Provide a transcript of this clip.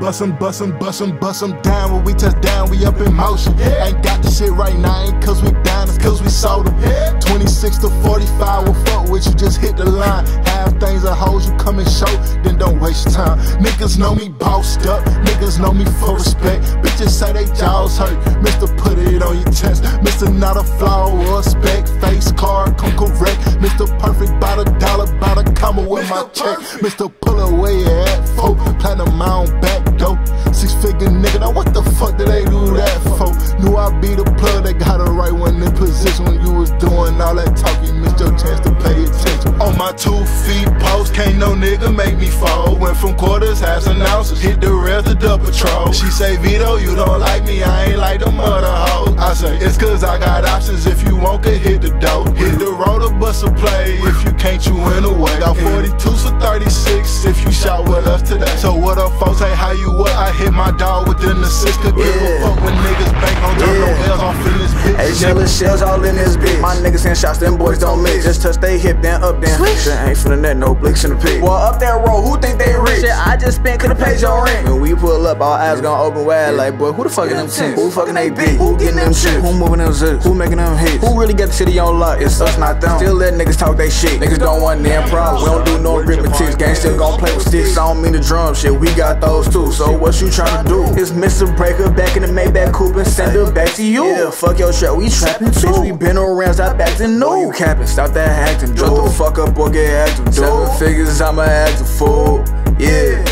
bust 'em down. When we touch down, we up in motion. Ain't got the shit right now, ain't cause we down, it's cause we sold them. 26 to 45, will fuck with you, just hit the line. Have things that hold you, come and show, then don't waste your time. Niggas know me bossed up, niggas know me for respect. Bitches say they jaws hurt, Mr. Put it on your chest. Mr. Not a flaw or a speck, face card, come correct. Mr. Perfect, by the dollar, by the comma with my check. Mr. Pull away at folk, platinum on back dope. 6-figure nigga, now what the fuck did they do that for? Knew I'd be the plug, they got it right one in position. When you was doing all that talking, missed your chance to pay attention. On my 2 feet post, can't no nigga make me fall. Went from quarters, halves and ounces, hit the rails to the patrol. She say, Vito, you don't like me, I ain't like them other hoes. I say, it's cause I got options, if you want could hit the dough. Hit the road or bust a play, if you can't you win away. Got 42s for 36, if you shot with us today. So what up folks, hey how you what? I hit my dog within the 6, could give a fuck when niggas bank on turn no L's off in this bitch. Hey, shells all in this bitch. My niggas send shots, them boys don't mix. Just touch they hip, then up, then shit ain't from the net, no blicks in the pit. Well, up that road, who think they rich? Shit, I just spent, could've paid your rent. When we pull up, our eyes gon' open wide like, boy, who the fuck in them tents? Who fucking they beat? Who getting them shit? Who moving them zips? Who making them hits? Who really got the city on lock? It's us, not them. Still let niggas talk they shit. Niggas don't want them problems. We don't do no arithmetic. Gang still gon' play with sticks. I don't mean the drum shit, we got those too. So what you tryna do? It's Mr. Breaker back in the Maybach coupe and send her back to you. Yeah, fuck your trap, we trapping too. Bitch, we been around, stop acting new. You capping, stop that acting, dude. Shut the fuck up or get active, dude. 7 figures, I'ma act a fool. Yeah.